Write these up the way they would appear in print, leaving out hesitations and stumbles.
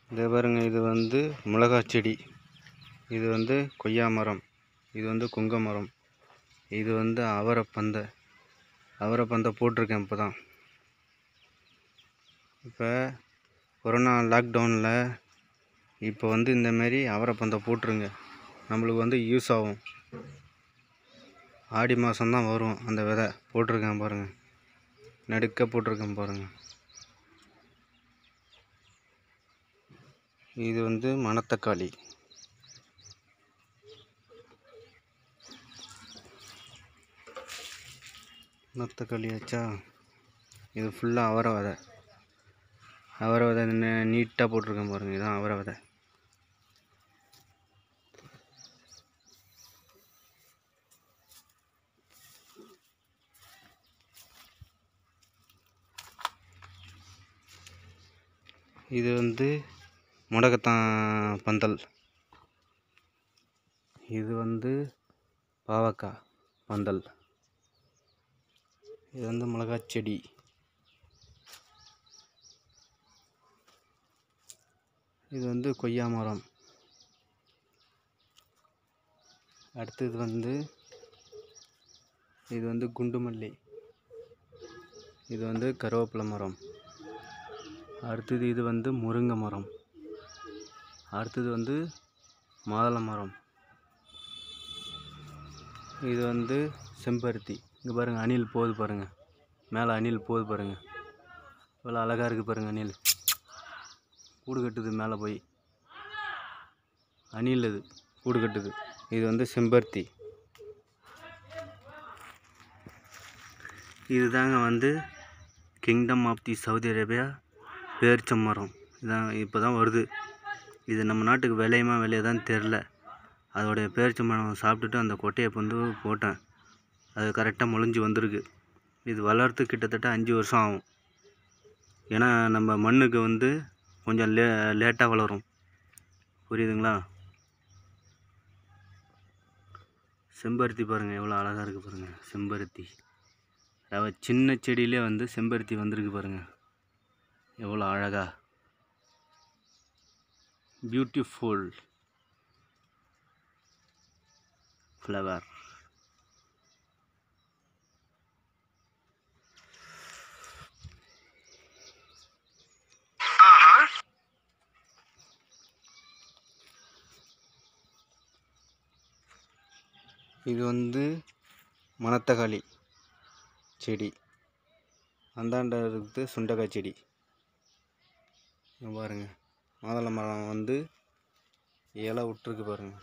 இதே பாருங்க, இது வந்து மிளகாய் செடி, இது வந்து கொய்யா மரம், இது வந்து குங்க மரம், இது வந்து அவரைப்பந்தை போட்டிருக்கேன். இப்போ கொரோனா லாக்டவுனில் இப்போ வந்து இந்தமாரி அவரைப்பந்தை போட்டுருங்க, நம்மளுக்கு வந்து யூஸ் ஆகும். ஆடி மாதம்தான் வரும் அந்த விதை. போட்டிருக்கேன் பாருங்கள், நடுக்க போட்டிருக்கேன் பாருங்கள். இது வந்து மணத்தக்காளி. மணத்தக்காளி ஆச்சா. இது ஃபுல்லாக அவரை விதை நீட்டாக போட்டிருக்கேன் பாருங்கள். இதுதான் அவரை விதை. இது வந்து முடக்கத்தான் பந்தல். இது வந்து பாவக்காய் பந்தல். இது வந்து மிளகாய் செடி. இது வந்து கொய்யா மரம். அடுத்தது வந்து இது வந்து குண்டு மல்லி. இது வந்து கருவேப்பிலை மரம். அடுத்தது இது வந்து முருங்கை மரம். அடுத்தது வந்து மாதுளை மரம். இது வந்து செம்பருத்தி. இங்கே பாருங்கள், அணில் போகுது பாருங்கள், மேலே அணில் போகுது பாருங்கள், இவ்வளோ அழகாக இருக்குது பாருங்கள். அணில் கூடு கட்டுது மேலே போய், அணில் இது கூடு கட்டுது. இது வந்து செம்பருத்தி. இதுதாங்க வந்து kingdom of the Saudi Arabia பேரிச்சம் மரம். இதான் இப்போ தான் வருது. இது நம்ம நாட்டுக்கு விளையுமா விளையாதான்னு தெரில. அதோடைய பேரிச்சம் மரம் சாப்பிட்டுட்டு அந்த கொட்டையை வந்து போட்டேன். அது கரெக்டாக முளைஞ்சி வந்திருக்கு. இது வளர்த்து கிட்டத்தட்ட 5 வருஷம் ஆகும். ஏன்னா நம்ம மண்ணுக்கு வந்து கொஞ்சம் லேட்டாக வளரும். புரியுதுங்களா? செம்பருத்தி பாருங்கள், எவ்வளோ அழகாக இருக்குது பாருங்கள். செம்பருத்தி அதாவது சின்ன செடியிலே வந்து செம்பருத்தி வந்திருக்கு பாருங்கள், எவ்வளோ அழகா. Beautiful flower. இது வந்து மணத்தக்காளி செடி. அந்தாண்ட இருக்குது சுண்டைக்காய் செடி. பாருங்கள், மாதுளை மரம் வந்து இலை விட்டுருக்கு பாருங்கள்.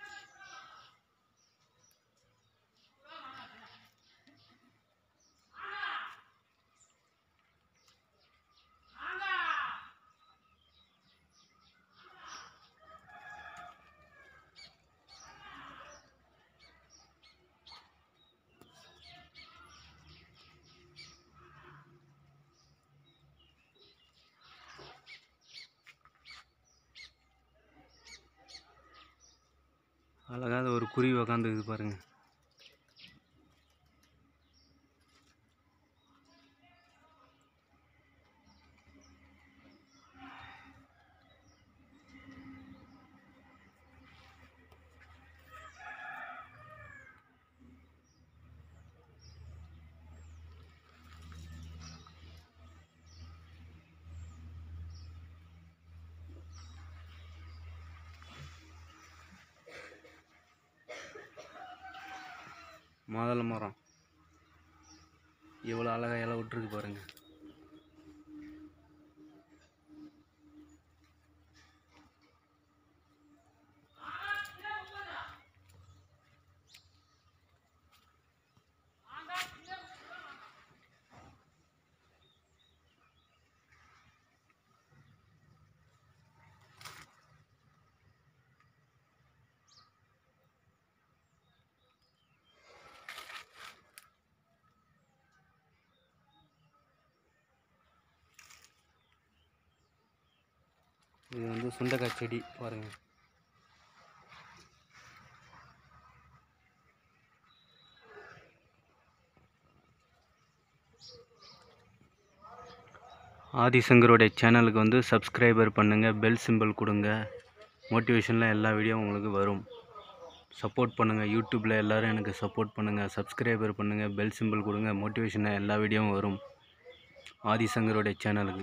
அழகாக ஒரு குருவி உக்காந்துக்குது பாருங்கள். மாதுளை மரம் எவ்வளோ அழகாக இலை விட்டுருக்கு பாருங்கள். இது வந்து சுண்டைக்காய் செடி பாருங்கள். ஆதிசங்கருடைய சேனலுக்கு வந்து சப்ஸ்கிரைபர் பண்ணுங்கள், பெல் சிம்பிள் கொடுங்க. மோட்டிவேஷனில் எல்லா வீடியோவும் உங்களுக்கு வரும். சப்போர்ட் பண்ணுங்கள். யூடியூப்பில் எல்லோரும் எனக்கு சப்போர்ட் பண்ணுங்கள். சப்ஸ்கிரைபர் பண்ணுங்கள், பெல் சிம்பிள் கொடுங்க. மோட்டிவேஷனில் எல்லா வீடியோவும் வரும் ஆதிசங்கருடைய சேனலுக்கு.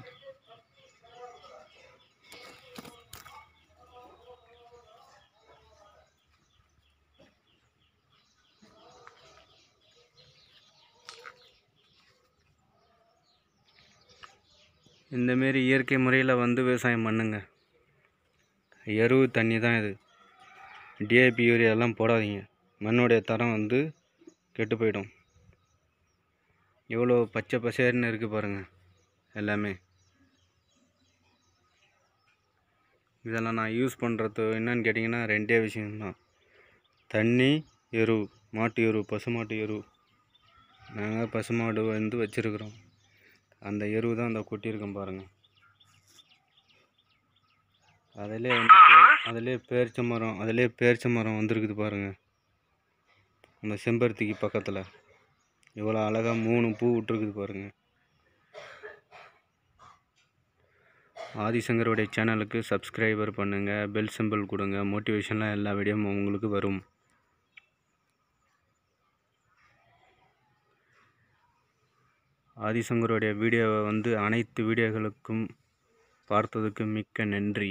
இந்தமாரி இயற்கை முறையில் வந்து விவசாயம் பண்ணுங்க. எருவு தண்ணி தான் இது. டிஏபி யூரியாலாம் போடாதீங்க. மண்ணுடைய தரம் வந்து கெட்டு போயிடும். எவ்வளோ பச்சை பசேர்னு இருக்குது பாருங்கள் எல்லாமே. இதெல்லாம் நான் யூஸ் பண்ணுறது என்னன்னு கேட்டிங்கன்னா ரெண்டே விஷயம்தான். தண்ணி, எரு, மாட்டு எரு, பசுமாட்டு எரு. நாங்கள் பசுமாடு வந்து வச்சுருக்குறோம். அந்த எரு தான் அந்த கொட்டியிருக்கோம் பாருங்கள். அதிலே பேரிச்ச மரம் வந்துருக்குது பாருங்கள். அந்த செம்பருத்திக்கு பக்கத்தில் இவ்வளோ அழகாக 3 பூ விட்டுருக்குது பாருங்கள். ஆதிசங்கருடைய சேனலுக்கு சப்ஸ்கிரைபர் பண்ணுங்கள், பெல் சிம்பிள் கொடுங்க. மோட்டிவேஷனில் எல்லா வீடியோவும் உங்களுக்கு வரும். ஆதிசங்கருடைய வீடியோவை வந்து அனைத்து வீடியோக்களுக்கும் பார்த்ததுக்கு மிக்க நன்றி.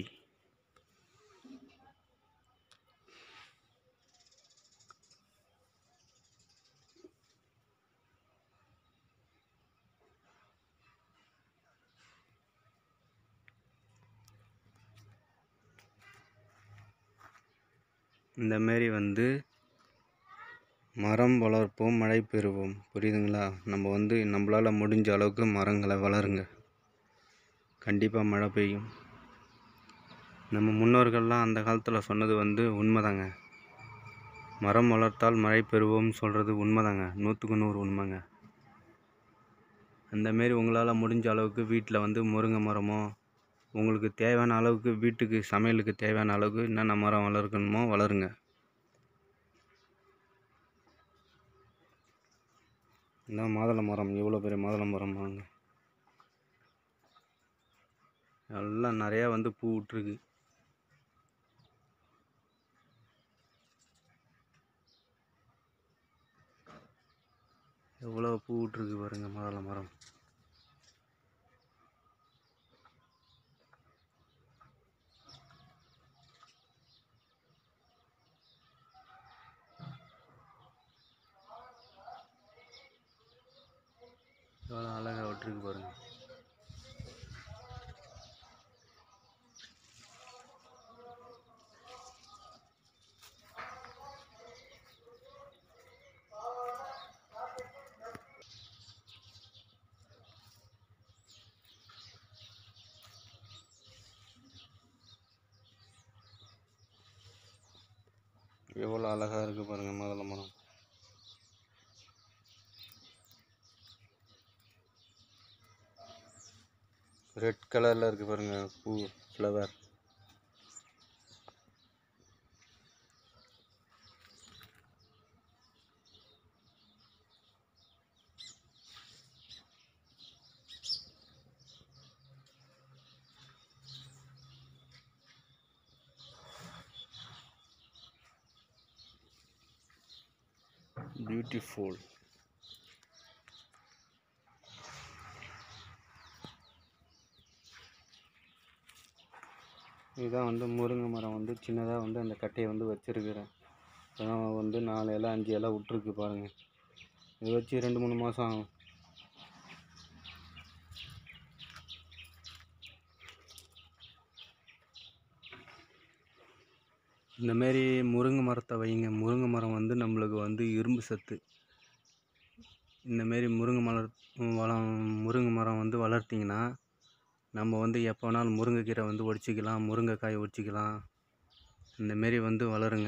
இந்தமாரி வந்து மரம் வளர்ப்போம், மழை பெறுவோம். புரியுதுங்களா? நம்ம வந்து நம்மளால் முடிஞ்ச அளவுக்கு மரங்களை வளருங்க. கண்டிப்பாக மழை பெய்யும். நம்ம முன்னோர்கள்லாம் அந்த காலத்தில் சொன்னது வந்து உண்மைதாங்க. மரம் வளர்த்தால் மழை பெறுவோம்னு சொல்கிறது உண்மைதாங்க. 100க்கு 100 உண்மைங்க. அந்தமாரி உங்களால் முடிஞ்ச அளவுக்கு வீட்டில் வந்து முருங்கை மரமோ, உங்களுக்கு தேவையான அளவுக்கு வீட்டுக்கு சமையலுக்கு தேவையான அளவுக்கு என்னென்ன மரம் வளர்க்கணுமோ வளருங்க. இந்த மாதுளை மரம், எவ்வளோ பெரிய மாதுளை மரம் வாங்க. எல்லாம் நிறையா வந்து பூ விட்டுருக்கு. எவ்வளோ பூ விட்டுருக்கு பாருங்கள் மாதுளை மரம். எவ்வளோ அழகாக விட்டுருக்கு பாருங்கள். எவ்வளோ அழகாக இருக்குது பாருங்கள் மாதுளை மரம். ரெட் கலரில் இருக்குது பாருங்கள் பூ, ஃப்ளவர். பியூட்டிஃபுல். இதுதான் வந்து முருங்கை மரம் வந்து சின்னதாக வந்து அந்த கட்டையை வந்து வச்சுருக்கிறேன். அதான் வந்து 4 இலை 5 இலை விட்டுருக்கு பாருங்கள். இது வச்சு 2-3 மாதம் ஆகும். இந்தமாரி முருங்கை மரத்தை வைங்க. முருங்கை மரம் வந்து நம்மளுக்கு வந்து இரும்பு சத்து. இந்தமாரி முருங்கை மரம் வந்து வளர்த்திங்கன்னா நம்ம வந்து எப்போ வேணாலும் முருங்கைக்கீரை வந்து ஒடிச்சிக்கலாம், முருங்கைக்காய் ஒடிச்சிக்கலாம். இந்தமாரி வந்து வளருங்க.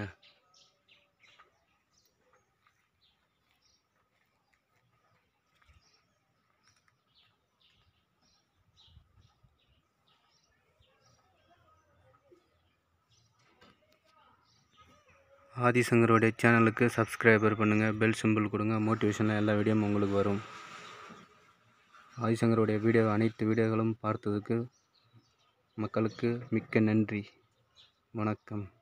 ஆதிசங்கருடைய சேனலுக்கு சப்ஸ்கிரைபர் பண்ணுங்கள், பெல் சிம்பிள் கொடுங்க. மோட்டிவேஷனில் எல்லா வீடியோவும் உங்களுக்கு வரும். ஆதிசங்கருடைய அனைத்து வீடியோக்களும் பார்த்ததுக்கு மக்களுக்கு மிக்க நன்றி. வணக்கம்.